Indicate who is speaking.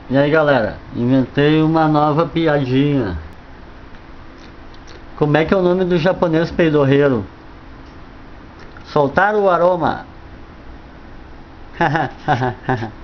Speaker 1: E aí galera, inventei uma nova piadinha. Como é que é o nome do japonês peidorreiro? Soltar o aroma.